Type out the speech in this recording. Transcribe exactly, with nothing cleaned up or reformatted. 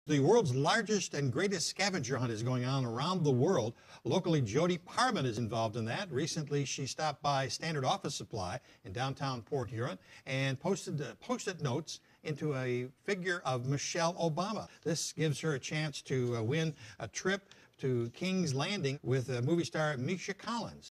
The world's largest and greatest scavenger hunt is going on around the world. Locally, Jody Parman is involved in that. Recently, she stopped by Standard Office Supply in downtown Port Huron and posted uh, post-it notes into a figure of Michelle Obama. This gives her a chance to uh, win a trip to King's Landing with uh, movie star Misha Collins.